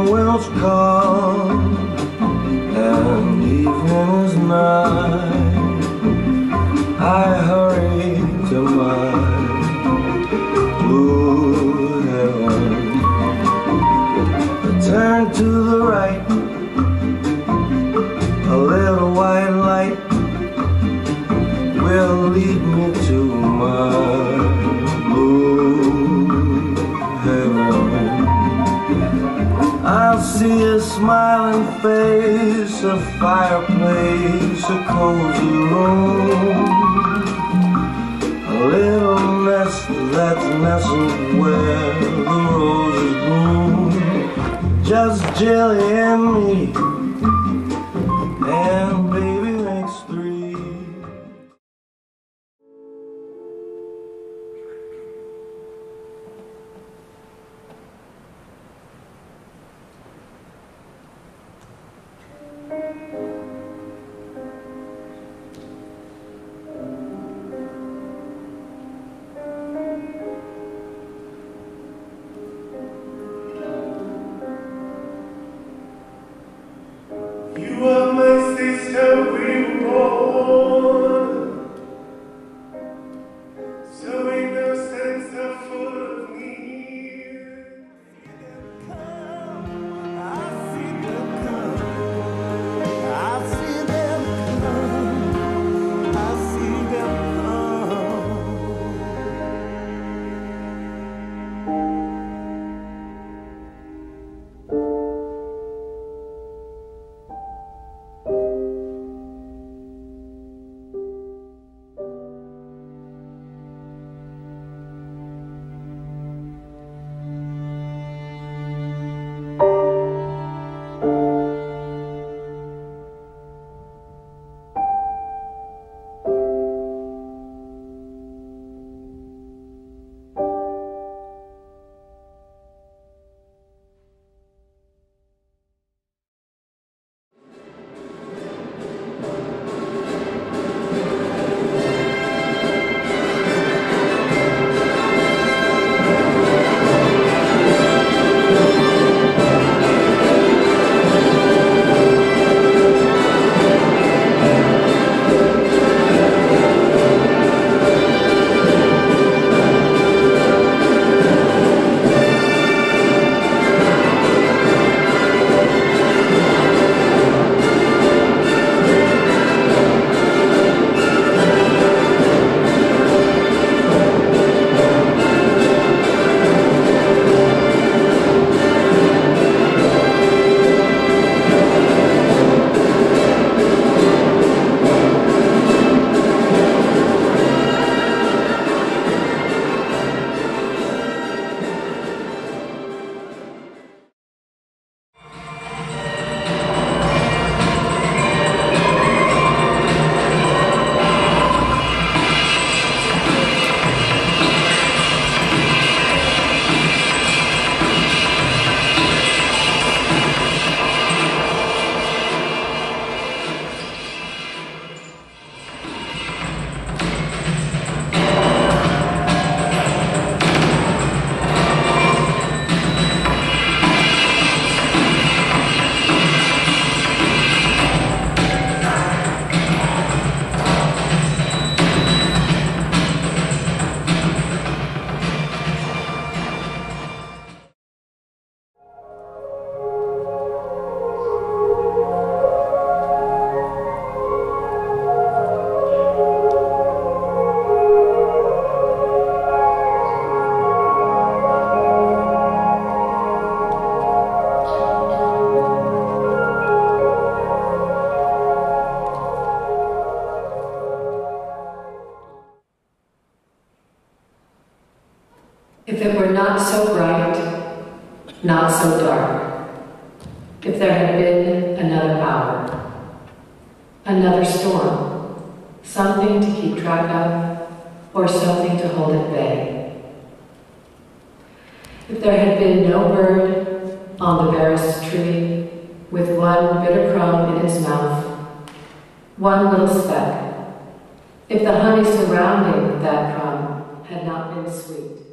will's come and evening is nigh. I hurry to my blue heaven. Turn to the right, a little white light will lead me to my blue heaven. I'll see a smiling face, a fireplace, a cozy room, a little nest that's nestled where the roses bloom. Just Jilly and me, and baby makes three. You are my sister, we born, so innocent, so full of need. I see them come, I see them come, I see them come. If it were not so bright, not so dark, if there had been another hour, another storm, something to keep track of, or something to hold at bay. If there had been no bird on the barest tree, with one bitter crumb in its mouth, one little speck, if the honey surrounding that crumb had not been sweet.